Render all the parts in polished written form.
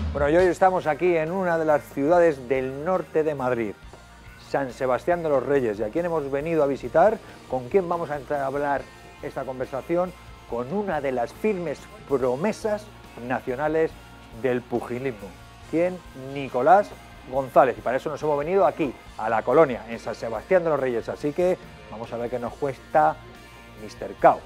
Bueno, y hoy estamos aquí en una de las ciudades del norte de Madrid, San Sebastián de los Reyes. ¿Y a quién hemos venido a visitar? ¿Con quién vamos a entablar esta conversación? Con una de las firmes promesas nacionales del pugilismo. ¿Quién? Nicolás González. Y para eso nos hemos venido aquí, a la Colonia, en San Sebastián de los Reyes. Así que vamos a ver qué nos cuesta Mr. Cao.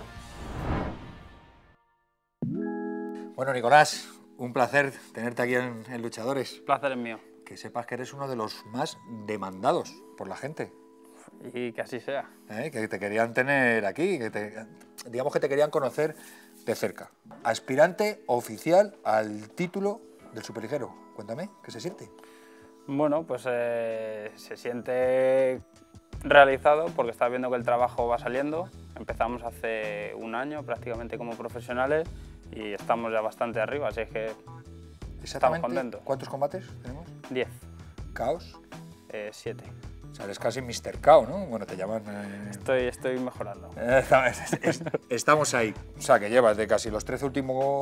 Bueno, Nicolás, un placer tenerte aquí en Luchadores. Placer es mío. Que sepas que eres uno de los más demandados por la gente. Y que así sea. Que te querían tener aquí, digamos que te querían conocer de cerca. Aspirante oficial al título del superligero. Cuéntame, ¿qué se siente? Bueno, pues se siente realizado porque estás viendo que el trabajo va saliendo. Empezamos hace un año prácticamente como profesionales y estamos ya bastante arriba, así es que estamos contentos. ¿Cuántos combates tenemos? 10. ¿Caos? 7. O sea, eres casi Mr. Cao, ¿no? Bueno, te llaman... Estoy mejorando. Estamos ahí. O sea, que llevas de casi los 13,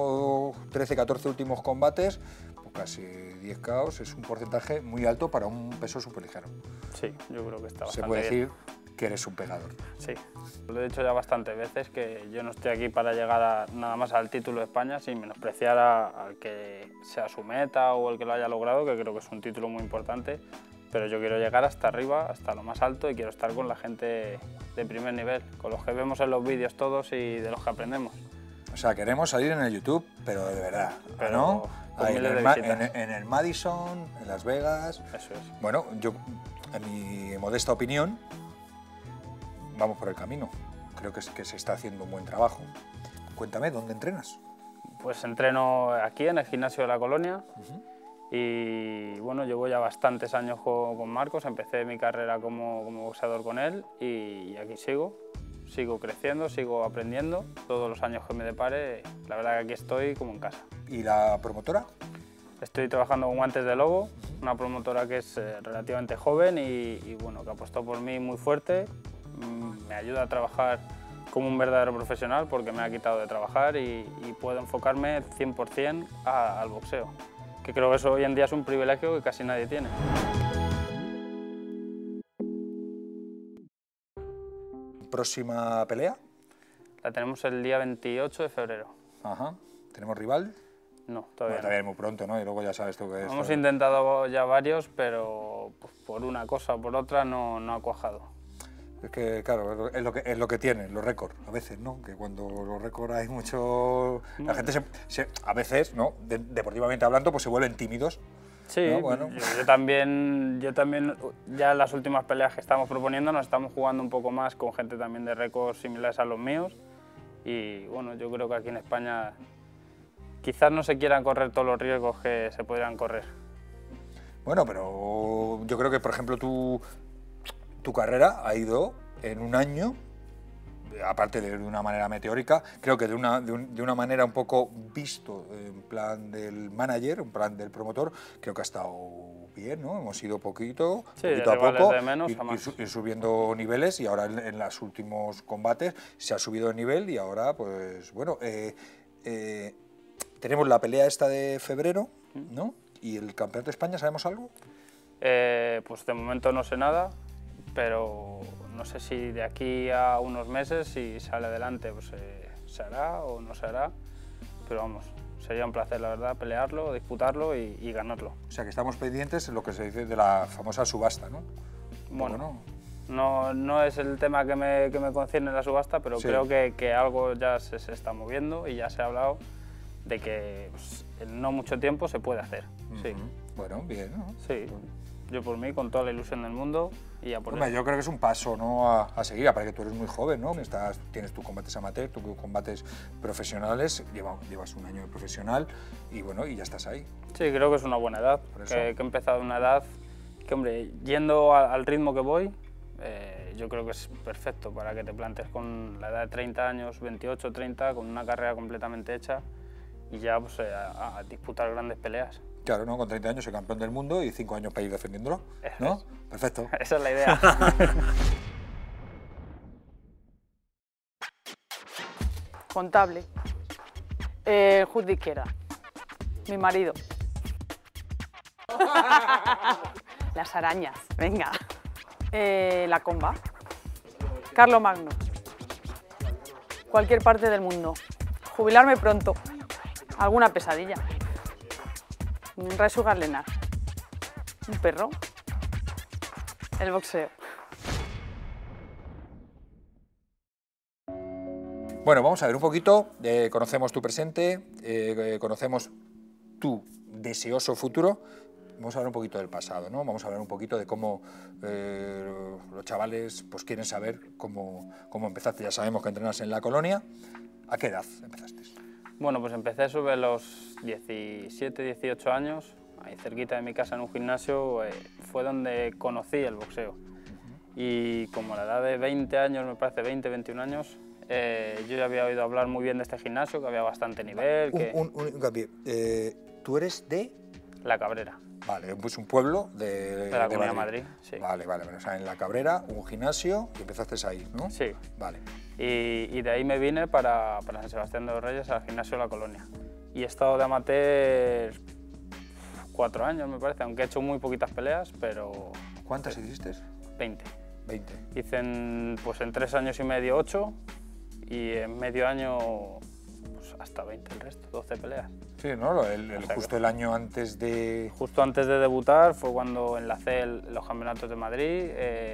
14 últimos combates, pues casi 10 Caos. Es un porcentaje muy alto para un peso superligero. Sí, yo creo que está bastante bien. Se puede decir que eres un pegador. Sí, lo he dicho ya bastantes veces, que yo no estoy aquí para llegar nada más al título de España sin menospreciar al que sea su meta o el que lo haya logrado, que creo que es un título muy importante. Pero yo quiero llegar hasta arriba, hasta lo más alto, y quiero estar con la gente de primer nivel, con los que vemos en los vídeos todos y de los que aprendemos. O sea, queremos salir en el YouTube, pero de verdad, pero ¿no? Ahí, en el Madison, en Las Vegas. Eso es. Bueno, yo, en mi modesta opinión, vamos por el camino. Creo que se está haciendo un buen trabajo. Cuéntame, ¿dónde entrenas? Pues entreno aquí, en el gimnasio de la Colonia. Y bueno, llevo ya bastantes años con Marcos, empecé mi carrera como boxeador con él y aquí sigo creciendo, sigo aprendiendo. Todos los años que me depare, la verdad que aquí estoy como en casa. ¿Y la promotora? Estoy trabajando con Guantes de Lobo, una promotora que es relativamente joven y bueno, que apostó por mí muy fuerte. Me ayuda a trabajar como un verdadero profesional porque me ha quitado de trabajar y puedo enfocarme 100% al boxeo, que creo que eso hoy en día es un privilegio que casi nadie tiene. ¿Próxima pelea? La tenemos el día 28 de febrero. Ajá. ¿Tenemos rival? No, todavía Todavía es muy pronto, ¿no? Y luego ya sabes tú que es... Hemos intentado ya varios, pero pues, por una cosa o por otra no ha cuajado. Es que, claro, es lo que tienen los récords, a veces, ¿no? Que cuando los récords hay mucho... La gente a veces, ¿no? Deportivamente hablando, pues se vuelven tímidos. Sí, ¿no? Bueno. yo también, ya en las últimas peleas que estamos proponiendo, nos estamos jugando un poco más con gente también de récords similares a los míos. Y bueno, yo creo que aquí en España quizás no se quieran correr todos los riesgos que se podrían correr. Bueno, pero yo creo que, por ejemplo, tu carrera ha ido en un año, aparte de una manera meteórica, creo que de una manera un poco visto, en plan del manager, en plan del promotor, creo que ha estado bien, ¿no? Hemos ido poquito a poco, ir subiendo niveles y ahora en los últimos combates se ha subido de nivel y ahora, pues bueno, tenemos la pelea esta de febrero, ¿no? ¿Y el Campeonato de España sabemos algo? Pues de momento no sé nada, pero no sé si de aquí a unos meses, si sale adelante, pues se hará o no se hará, pero vamos, sería un placer, la verdad, pelearlo, disputarlo y ganarlo. O sea, que estamos pendientes en lo que se dice de la famosa subasta, ¿no? Bueno, no es el tema que me concierne la subasta, pero sí, creo que algo ya se está moviendo y ya se ha hablado de que pues, en no mucho tiempo se puede hacer. Sí. Bueno, bien, ¿no? Sí, yo por mí, con toda la ilusión del mundo y a por Hombre, yo creo que es un paso, ¿no? a seguir, aparte que tú eres muy joven, ¿no? Tienes tus combates amateur, tus combates profesionales, llevas un año de profesional y bueno, y ya estás ahí. Sí, creo que es una buena edad, que he empezado en una edad que, hombre, yendo al ritmo que voy, yo creo que es perfecto para que te plantes con la edad de 30 años, 28, 30, con una carrera completamente hecha y ya pues, a disputar grandes peleas. Claro, ¿no? Con 30 años soy campeón del mundo y 5 años para ir defendiéndolo, ¿no? Perfecto. Esa es la idea. Contable. Juez de izquierda. Mi marido. Las arañas, venga. La comba. Carlomagno. Cualquier parte del mundo. Jubilarme pronto. Alguna pesadilla. Resugar Lenar. Un perro. El boxeo. Bueno, vamos a ver un poquito, conocemos tu presente, conocemos tu deseoso futuro, vamos a hablar un poquito del pasado, ¿no? Vamos a hablar un poquito de cómo los chavales pues, quieren saber cómo empezaste. Ya sabemos que entrenas en la Colonia. ¿A qué edad empezaste? Bueno, pues empecé sobre los 17, 18 años, ahí cerquita de mi casa en un gimnasio, fue donde conocí el boxeo. Y como a la edad de 20 años, me parece 20, 21 años, yo ya había oído hablar muy bien de este gimnasio, que había bastante nivel. Un cambio. ¿Tú eres de...? La Cabrera. Vale, pues un pueblo de la Comunidad de Madrid, sí. Vale, o sea, en La Cabrera, un gimnasio, y empezaste ahí, ¿no? Sí. Vale. Y de ahí me vine para San Sebastián de los Reyes, al gimnasio de la Colonia. Y he estado de amateur 4 años, me parece, aunque he hecho muy poquitas peleas, pero... ¿Cuántas hiciste? 20. 20. Hice en 3 años y medio 8 y en medio año pues hasta 20 el resto, 12 peleas. Sí, ¿no? Justo el año antes de... Justo antes de debutar fue cuando enlacé los campeonatos de Madrid.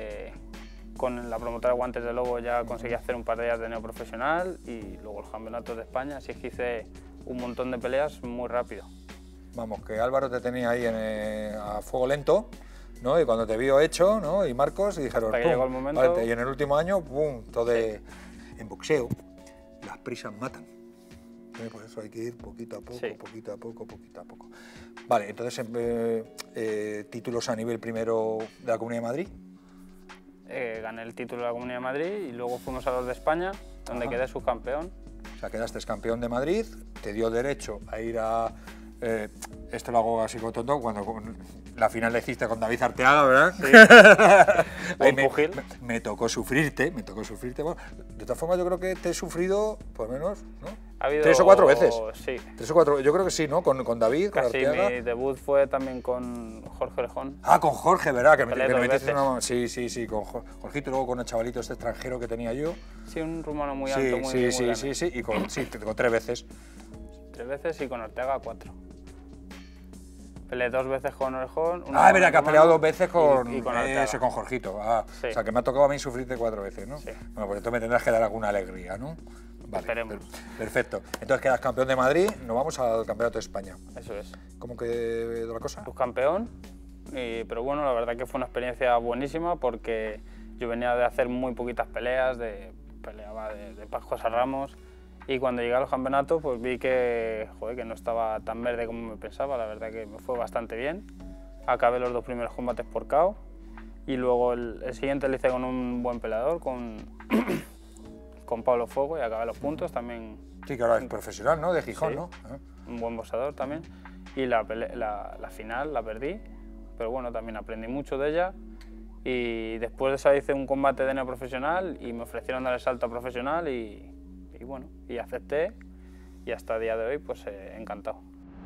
Con la promotora Guantes de Lobo ya conseguí hacer un par de días de neoprofesional y luego los campeonatos de España, así que hice un montón de peleas muy rápido. Vamos, que Álvaro te tenía ahí a fuego lento, ¿no? Y cuando te vio hecho, ¿no? Y Marcos, y dijeron, hasta que llegó el momento... Vale, y en el último año, ¡pum! Todo de... En boxeo, las prisas matan. Por eso hay que ir poquito a poco, sí. Poquito a poco. Vale, entonces, títulos a nivel primero de la Comunidad de Madrid. Gané el título de la Comunidad de Madrid y luego fuimos a los de España, donde quedé subcampeón. O sea, quedaste campeón de Madrid, te dio derecho a ir a... esto lo hago así con tonto, cuando la final la hiciste con David Arteaga, ¿verdad? Sí. Ahí me tocó sufrirte. Bueno, de todas formas, yo creo que te he sufrido, por lo menos, ¿no? Ha habido... 3 o 4 veces. Sí. 3 o 4, yo creo que sí, ¿no? Con David, con Casi Arteaga. Mi debut fue también con Jorge Orejón. Ah, con Jorge, ¿verdad? Que me metiste una... Sí, con Jorgito y luego con el chavalito este extranjero que tenía yo. Sí, un rumano muy alto, muy grande. Sí, y con 3 veces. 3 veces y con Ortega 4. Peleé 2 veces con Orejón. Es verdad que has peleado 2 veces con Jorgito. Sí. O sea, que me ha tocado a mí sufrirte 4 veces, ¿no? Sí. Bueno, pues entonces me tendrás que dar alguna alegría, ¿no? Vale, perfecto. Entonces quedas campeón de Madrid, nos vamos al Campeonato de España. Eso es. ¿Cómo que la cosa? Subcampeón, pero bueno, la verdad que fue una experiencia buenísima porque yo venía de hacer muy poquitas peleas, peleaba de Pascuas a Ramos, y cuando llegué a los campeonatos pues vi que no estaba tan verde como me pensaba, la verdad que me fue bastante bien. Acabé los 2 primeros combates por KO y luego el siguiente lo hice con un buen peleador, con Pablo Fuego, y acabé los puntos también. Sí, que ahora es profesional, ¿no? De Gijón, sí, ¿no? Un buen boxeador también. Y la final la perdí, pero bueno, también aprendí mucho de ella. Y después de eso hice un combate de neoprofesional y me ofrecieron dar el salto a profesional y bueno, y acepté. Y hasta el día de hoy, pues encantado.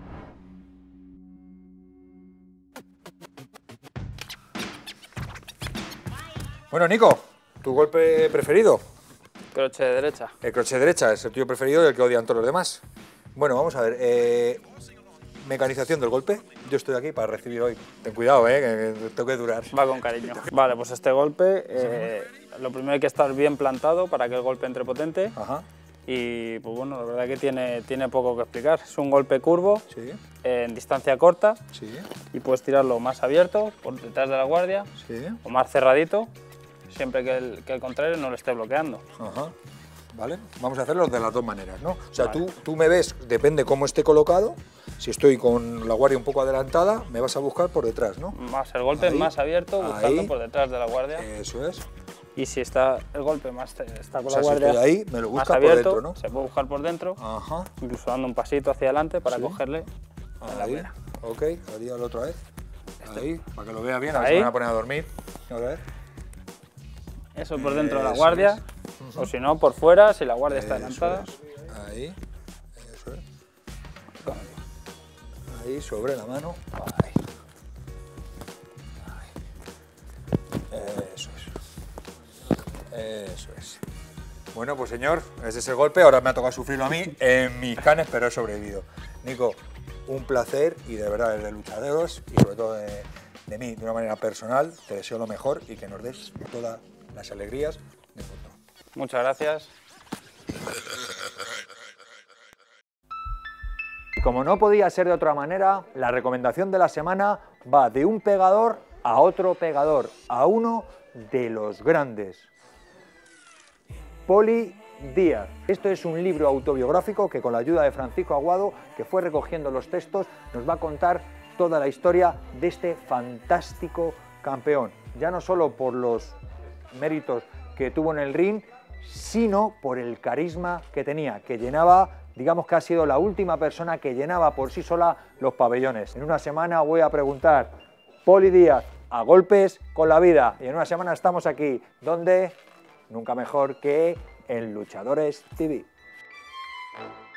Bueno, Nico, ¿tu golpe preferido? Crochet de derecha. El crochet de derecha es el tuyo preferido y el que odian todos los demás. Bueno, vamos a ver. Mecanización del golpe. Yo estoy aquí para recibir hoy. Ten cuidado, que tengo que durar. Va con cariño. Vale, pues este golpe, lo primero hay que estar bien plantado para que el golpe entre potente. Ajá. Y pues bueno, la verdad que tiene poco que explicar. Es un golpe curvo, sí, en distancia corta, sí, y puedes tirarlo más abierto, por detrás de la guardia, sí, o más cerradito, siempre que el contrario no lo esté bloqueando. Ajá. Vale, vamos a hacerlo de las dos maneras, ¿no? O sea, vale, tú me ves, depende cómo esté colocado. Si estoy con la guardia un poco adelantada, me vas a buscar por detrás, ¿no? Más el golpe ahí, más abierto, buscando por detrás de la guardia. Eso es. Y si está el golpe está con la Si guardia estoy ahí, me lo busca abierto, por dentro, ¿no? Se puede buscar por dentro, ajá, incluso dando un pasito hacia adelante para cogerle en la pera. Ok, haría la otra vez. Ahí, para que lo vea bien, a ver si me van a poner a dormir. A ver. Eso por dentro de la guardia, o si no, por fuera, si la guardia está adelantada. Ahí, eso es. Ahí, sobre la mano. Ahí. Eso es. Bueno, pues señor, ese es el golpe, ahora me ha tocado sufrirlo a mí en mis canes, pero he sobrevivido. Nico, un placer y de verdad desde Luchaderos y sobre todo de mí, de una manera personal, te deseo lo mejor y que nos des todas las alegrías del mundo. Muchas gracias. Como no podía ser de otra manera, la recomendación de la semana va de un pegador a otro pegador, a uno de los grandes. Poli Díaz. Esto es un libro autobiográfico que con la ayuda de Francisco Aguado, que fue recogiendo los textos, nos va a contar toda la historia de este fantástico campeón. Ya no solo por los méritos que tuvo en el ring, sino por el carisma que tenía, que llenaba, digamos que ha sido la última persona que llenaba por sí sola los pabellones. En una semana voy a preguntar, Poli Díaz, a golpes con la vida. Y en una semana estamos aquí, donde nunca mejor que en Luchadores TV.